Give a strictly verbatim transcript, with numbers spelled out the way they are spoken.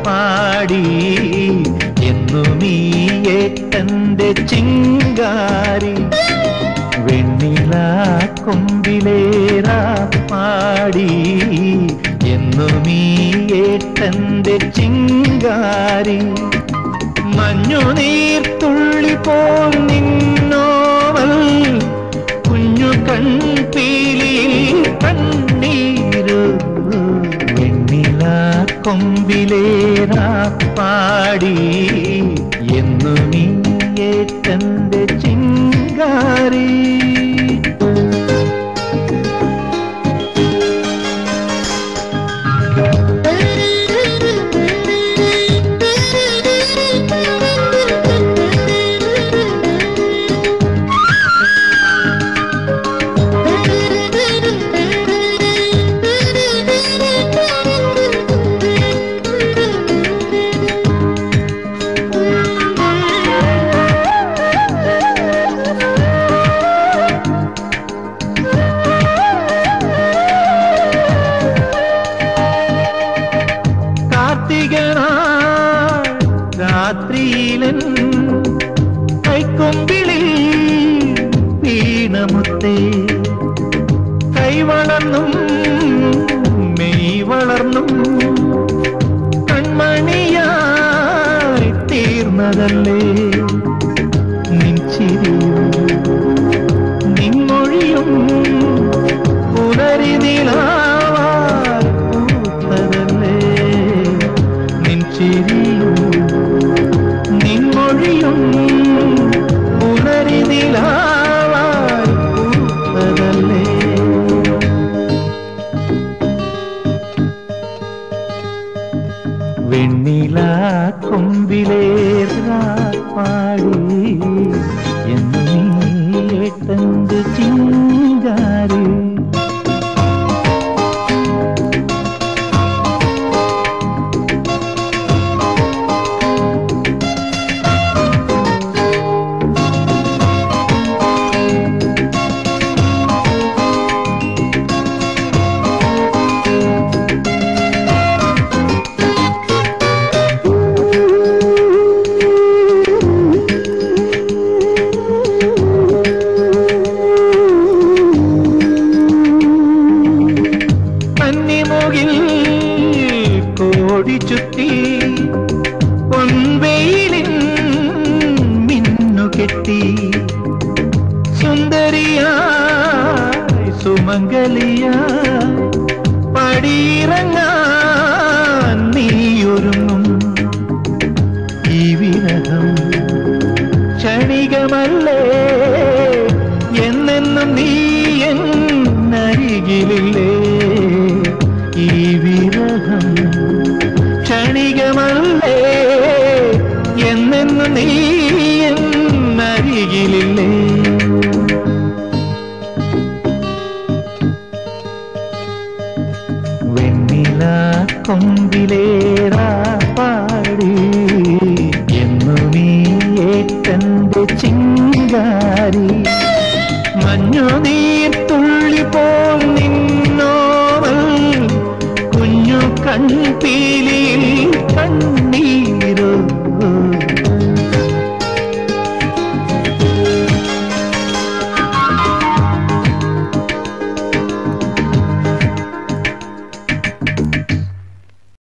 പാടി എന്നും ഈ ഏട്ടന്റെ ചിങ്കാരി വെണ്ണില കൊമ്പിലേറാ പാടി എന്നും ഈ ഏട്ടന്റെ ചിങ്കാരി മഞ്ഞുനീർത്തുള്ളി പോൽ നിന്നോവൽ കുഞ്ഞു കൺപീലിയിൽ കണ്ണീരു വെണ്ണില കൊമ്പിലേറാ പാടി എന്നും ഈ ഏട്ടന്റെ ചിങ്കാരി രാത്രിയിലൻ കൈക്കൊമ്പിളിൽ വീണമുത്തേ കൈ വളർന്നും മെയ് വളർന്നും കൺമണിയായി തീർന്നതല്ലേ നിൻ ചിരിയും നിൻ മൊഴിയും പുലരിനിലാവായി പൂത്തതല്ലേ നിൻ ചിരിയും നിൻമൊഴിയും പുലരിനിലാവായി പൂത്തതല്ലേ വെണ്ണില കൊമ്പിലേറാ പാടി എന്നും ഈ ഏട്ടന്റെ ചിങ്കാരി കോടി ചുറ്റി പൊൻവെയിലിൻ മിന്നുകെട്ടി സുന്ദരിയായി സുമംഗലിയായി പടിയിറങ്ങാൻ